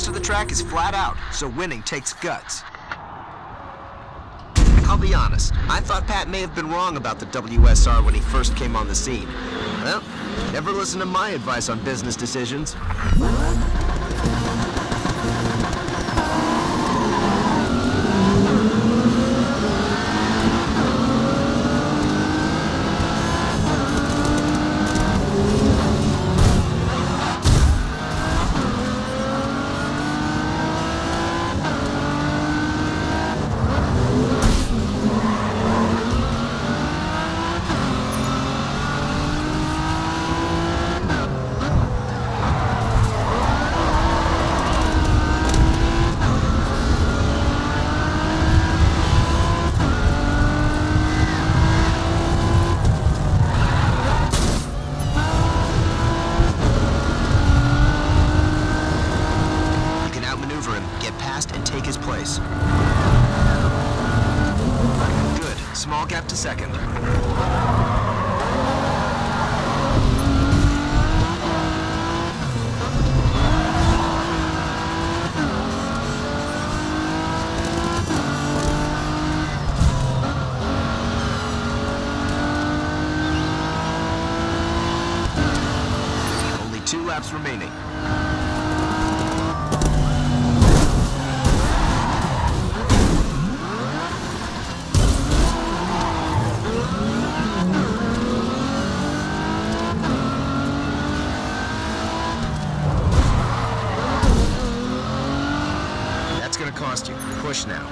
rest of the track is flat out, so winning takes guts. I'll be honest, I thought Pat may have been wrong about the WSR when he first came on the scene. Well, never listen to my advice on business decisions. And take his place. Good. Small gap to second. Only 2 laps remaining. That's gonna cost you. Push now.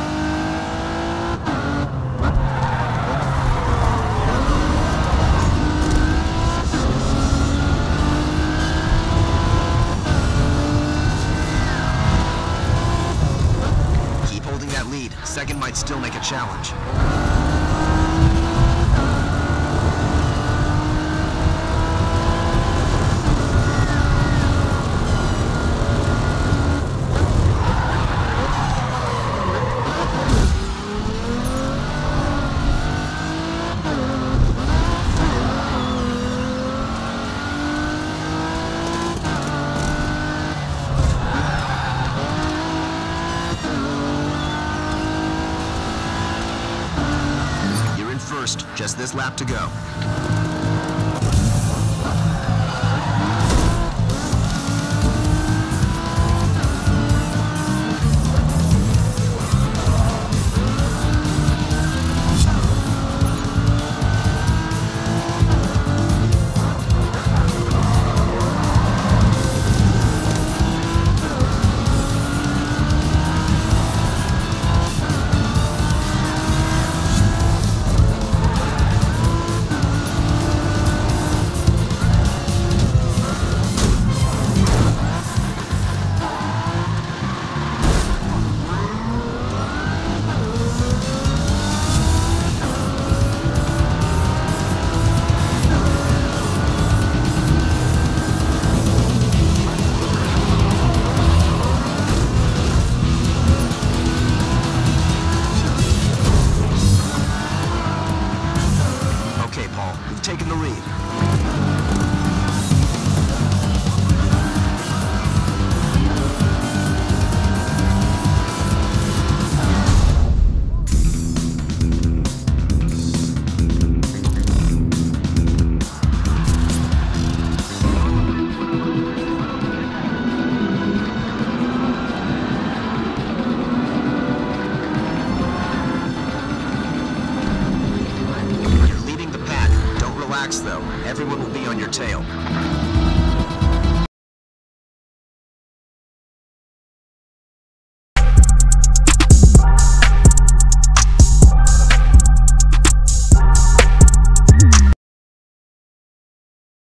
Keep holding that lead. Second might still make a challenge. Just this lap to go. You've taken the lead. Though, everyone will be on your tail.